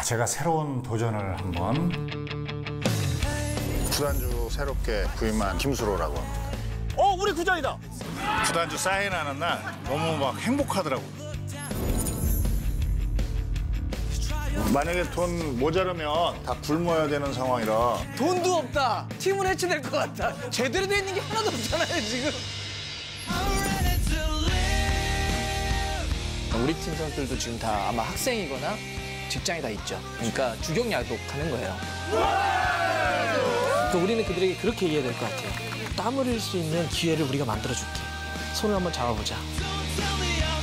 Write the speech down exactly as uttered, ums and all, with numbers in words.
자, 제가 새로운 도전을 한번. 구단주 새롭게 부임한 김수로라고 합니다. 어, 우리 구장이다. 구단주 사인하는 날 너무 막 행복하더라고. 만약에 돈 모자르면 다 굶어야 되는 상황이라. 돈도 없다. 팀은 해체될 것 같다. 제대로 돼 있는 게 하나도 없잖아요, 지금. 우리 팀 선수들도 지금 다 아마 학생이거나 직장에 다 있죠. 그러니까 주경야독 하는 거예요. 그러니까 우리는 그들에게 그렇게 이해해야 될 것 같아요. 땀 흘릴 수 있는 기회를 우리가 만들어줄게. 손을 한번 잡아보자.